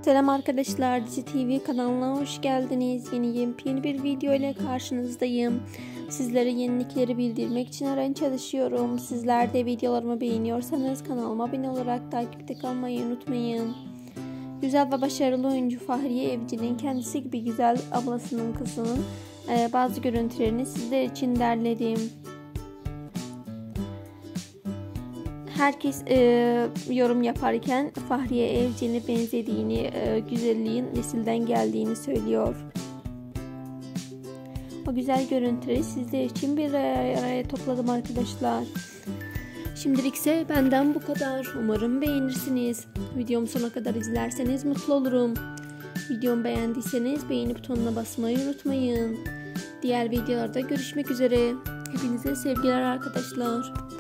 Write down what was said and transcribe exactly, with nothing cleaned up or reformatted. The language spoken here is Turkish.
Selam arkadaşlar, Dizi T V kanalına hoş geldiniz. Yeni yepyeni bir video ile karşınızdayım. Sizlere yenilikleri bildirmek için her an çalışıyorum. Sizler de videolarımı beğeniyorsanız kanalıma abone olarak takipte kalmayı unutmayın. Güzel ve başarılı oyuncu Fahriye Evcen'in kendisi gibi güzel ablasının kızının e, bazı görüntülerini sizler için derledim. Herkes e, yorum yaparken Fahriye Evcen'e benzediğini, e, güzelliğin nesilden geldiğini söylüyor. O güzel görüntüleri sizler için bir araya topladım arkadaşlar. Şimdilik ise benden bu kadar. Umarım beğenirsiniz. Videomu sona kadar izlerseniz mutlu olurum. Videomu beğendiyseniz beğeni butonuna basmayı unutmayın. Diğer videolarda görüşmek üzere. Hepinize sevgiler arkadaşlar.